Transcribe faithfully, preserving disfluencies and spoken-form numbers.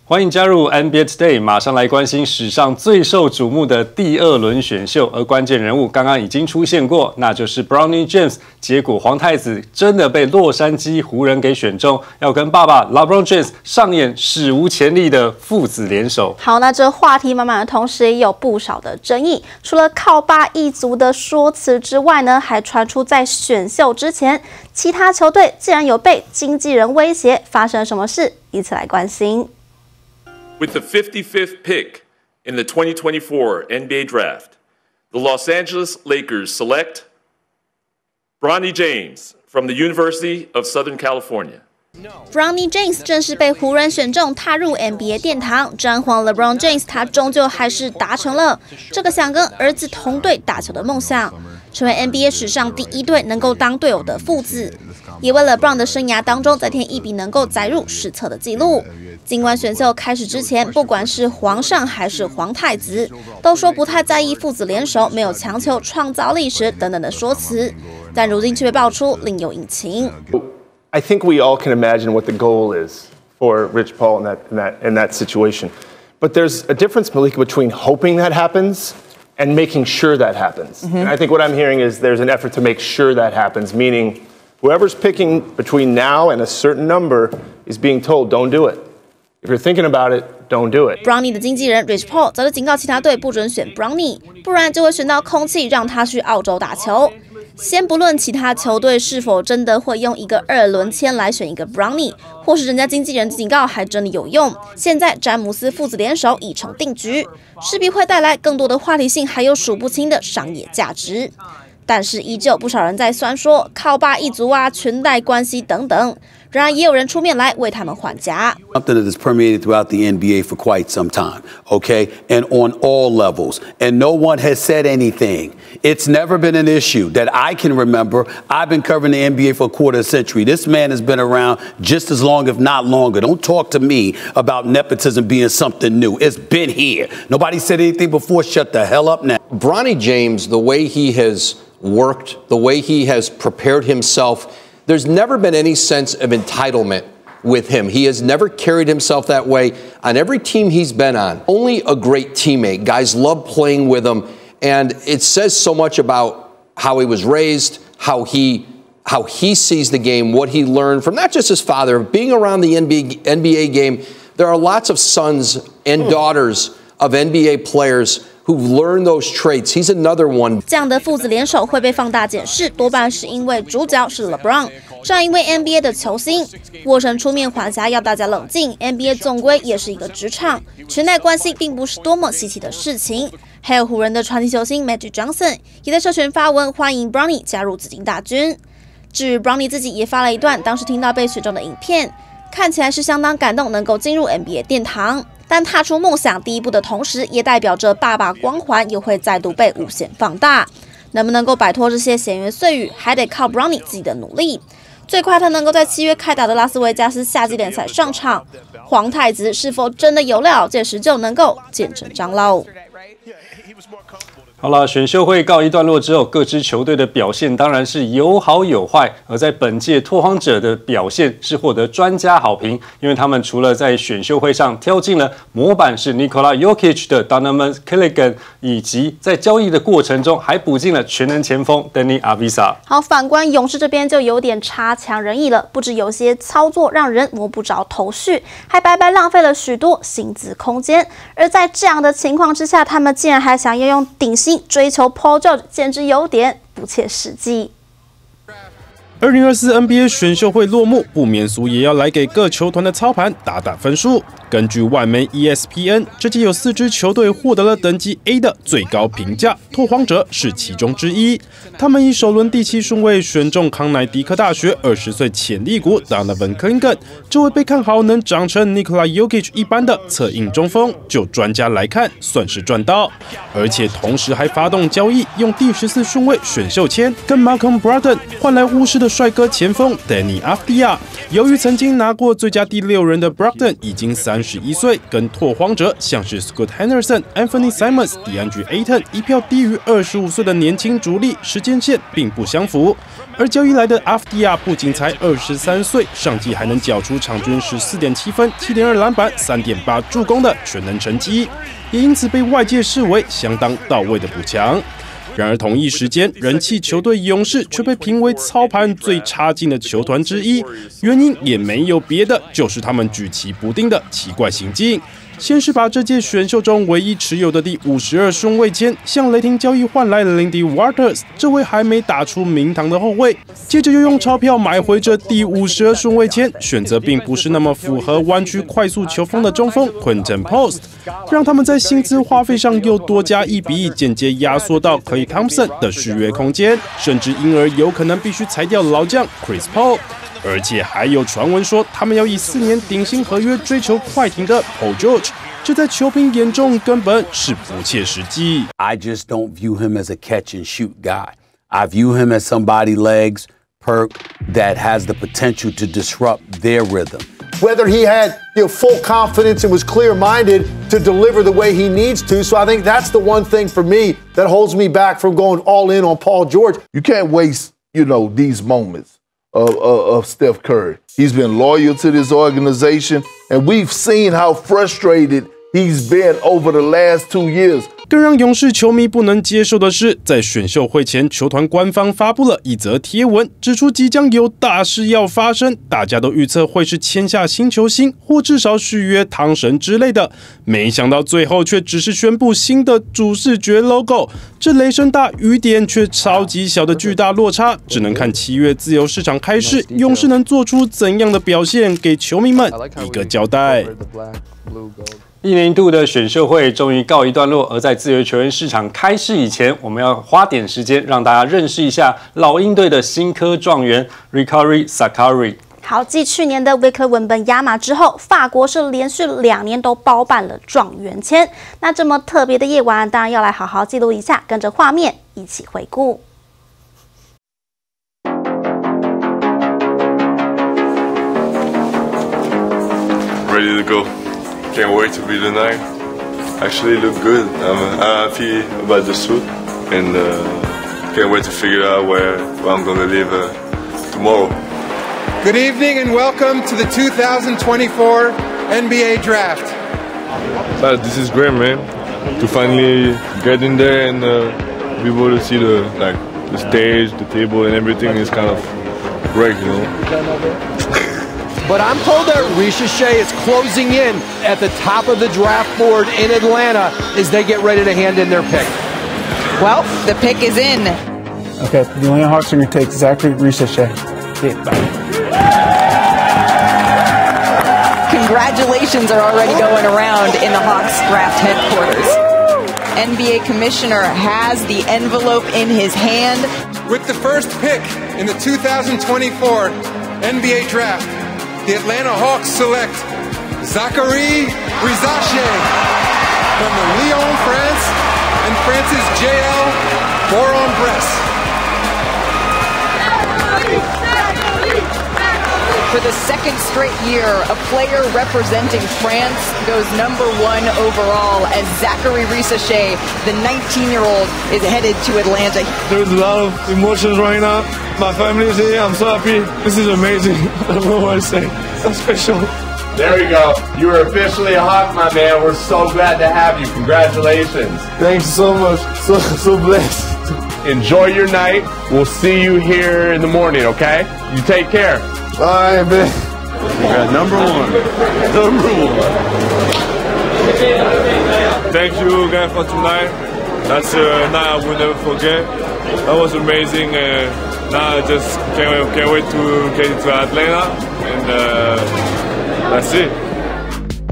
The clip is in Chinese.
欢迎加入 N B A Today， 马上来关心史上最受瞩目的第二轮选秀，而关键人物刚刚已经出现过，那就是 Bronny James。结果皇太子真的被洛杉矶湖人给选中，要跟爸爸 LeBron James 上演史无前例的父子联手。 好，那这话题满满的同时，也有不少的争议。除了靠爸一族的说辞之外呢，还传出在选秀之前，其他球队竟然有被经纪人威胁，发生了什么事？以此来关心。 With the fifty-fifth pick in the twenty twenty-four N B A Draft, the Los Angeles Lakers select Bronny James from the University of Southern California. Bronny James 正式被湖人选中，踏入 N B A 殿堂。詹皇 LeBron James 他终究还是达成了这个想跟儿子同队打球的梦想，成为 N B A 史上第一对能够当队友的父子，也为 LeBron 的生涯当中再添一笔能够载入史册的记录。 尽管选秀开始之前，不管是皇上还是皇太子，都说不太在意父子联手、没有强求创造历史等等的说辞，但如今却被爆出另有隐情。 I think we all can imagine what the goal is for Rich Paul in that in that in that situation, but there's a difference, Malika, between hoping that happens and making sure that happens. Mm-hmm. And I think what I'm hearing is there's an effort to make sure that happens, meaning whoever's picking between now and a certain number is being told, don't do it. If you're thinking about it, don't do it. Bronny 的经纪人 Rich Paul 早就警告其他队不准选 Bronny， 不然就会选到空气，让他去澳洲打球。先不论其他球队是否真的会用一个二轮签来选一个 Bronny， 或是人家经纪人的警告还真的有用。现在詹姆斯父子联手已成定局，势必会带来更多的话题性，还有数不清的商业价值。但是依旧不少人在酸说靠爸一族啊、裙带关系等等。 然而，也有人出面来为他们还价。 Something that has permeated throughout the N B A for quite some time, okay, and on all levels, and no one has said anything. It's never been an issue that I can remember. I've been covering the N B A for a quarter century. This man has been around just as long, if not longer. Don't talk to me about nepotism being something new. It's been here. Nobody said anything before. Shut the hell up now. Bronny James, the way he has worked, the way he has prepared himself. There's never been any sense of entitlement with him. He has never carried himself that way on every team he's been on. Only a great teammate. Guys love playing with him, and it says so much about how he was raised, how he how he sees the game, what he learned from not just his father, being around the N B A, N B A game. There are lots of sons and daughters of N B A players who've learned those traits. He's another one. 这样的父子联手会被放大检视，多半是因为主角是 LeBron， 这样一位 N B A 的球星，沃神出面还价，要大家冷静。N B A 总归也是一个职场，裙带关系并不是多么稀奇的事情。还有湖人的传奇球星 Magic Johnson 也在社群发文欢迎 Bronny 加入紫金大军。至于 Bronny 自己也发了一段当时听到被选中的影片，看起来是相当感动，能够进入 N B A 殿堂。 但踏出梦想第一步的同时，也代表着爸爸光环又会再度被无限放大。能不能够摆脱这些闲言碎语，还得靠 Bronny 自己的努力。最快他能够在七月开打的拉斯维加斯夏季联赛上场，皇太子是否真的有料，届时就能够见真章喽。 好了，选秀会告一段落之后，各支球队的表现当然是有好有坏。而在本届拓荒者的表现是获得专家好评，因为他们除了在选秀会上挑进了模板是 Nikola Jokic 的 Donovan Killigan， 以及在交易的过程中还补进了全能前锋 Deni Avdija。好，反观勇士这边就有点差强人意了，不止有些操作让人摸不着头绪，还白白浪费了许多薪资空间。而在这样的情况之下，他们竟然还想要用顶薪 追求 Paul George 简直有点不切实际。 二零二四 N B A 选秀会落幕，不免俗也要来给各球团的操盘打打分数。根据外媒 E S P N， 这届有四支球队获得了等级 A 的最高评价，拓荒者是其中之一。他们以首轮第七顺位选中康乃狄克大学二十岁潜力股 Donovan Killigan， 这位被看好能长成 Nikola Jokic 一般的策应中锋，就专家来看算是赚到。而且同时还发动交易，用第十四顺位选秀签跟 Malcolm Brogdon 换来巫师的帅哥前锋 Danny Avdija。由于曾经拿过最佳第六人的 Brogdon 已经三十一岁，跟拓荒者像是 Scoot Henderson、Anthony Simons、DeAndre Ayton 一票低于二十五岁的年轻主力，时间线并不相符。而交易来的 Avdija 不仅才二十三岁，上季还能缴出场均十四点七分、七点二篮板、三点八助攻的全能成绩，也因此被外界视为相当到位的补强。然而同一时间，人气球队勇士却被评为操盘最差劲的球团之一，原因也没有别的，就是他们举棋不定的奇怪行径。先是把这届选秀中唯一持有的第五十二顺位签向雷霆交易换来了 Lindy Waters 这位还没打出名堂的后卫，接着又用钞票买回这第五十二顺位签，选择并不是那么符合湾区快速球风的中锋 Quinton Post， 让他们在薪资花费上又多加一笔，间接压缩到 Klay Thompson 的续约空间，甚至因而有可能必须裁掉老将 Chris Paul。而且还有传闻说，他们要以四年顶薪合约追求快艇的 Paul George， 这在球评眼中根本是不切实际。 I just don't view him as a catch and shoot guy. I view him as somebody legs, perk, that has the potential to disrupt their rhythm. Whether he had you know, full confidence and was clear-minded to deliver the way he needs to. So I think that's the one thing for me that holds me back from going all in on Paul George. You can't waste, you know, these moments. Of, of, of Steph Curry. He's been loyal to this organization, and we've seen how frustrated he's been over the last two years. 更让勇士球迷不能接受的是，在选秀会前，球团官方发布了一则贴文，指出即将有大事要发生，大家都预测会是签下新球星，或至少续约汤神之类的。没想到最后却只是宣布新的主视觉 logo， 这雷声大雨点却超级小的巨大落差，只能看七月自由市场开市，勇士能做出怎样的表现，给球迷们一个交代。 一年一度的选秀会终于告一段落，而在自由球员市场开市以前，我们要花点时间让大家认识一下老鹰队的新科状元 Ricari Sacchari。 好，继去年的威克文本亚马之后，法国是连续两年都包办了状元签。那这么特别的夜晚，当然要来好好记录一下，跟着画面一起回顾。 Ready to go. Can't wait to be tonight. Actually, look good. I'm, I'm happy about the suit, and uh, can't wait to figure out where, where I'm gonna live uh, tomorrow. Good evening and welcome to the two thousand twenty-four N B A Draft. But this is great, man. To finally get in there and uh, be able to see the like the stage, the table, and everything is kind of great, you know. But I'm told that Ricochet is closing in at the top of the draft board in Atlanta as they get ready to hand in their pick. Well, the pick is in. Okay, the Atlanta Hawks are going to take Zachary Ricochet. Yeah, Congratulations are already going around in the Hawks draft headquarters. N B A commissioner has the envelope in his hand. With the first pick in the two thousand twenty-four N B A Draft, the Atlanta Hawks select Zachary Ricochet from the Lyon, France, and France's J L Bourg-en-Bresse. For the second straight year, a player representing France goes number one overall as Zachary Ricochet, the nineteen-year-old, is headed to Atlanta. There's a lot of emotions right now. My family is here. I'm so happy. This is amazing. I don't know what to say. So special. There we go. You are officially a Hawk, my man. We're so glad to have you. Congratulations. Thanks so much. So, so blessed. Enjoy your night. We'll see you here in the morning, okay? You take care. Bye, man. We got number one. Number one. Thank you again for tonight. That's a night I will never forget. That was amazing. Uh, now I just can't, can't wait to get into Atlanta. And uh, that's it.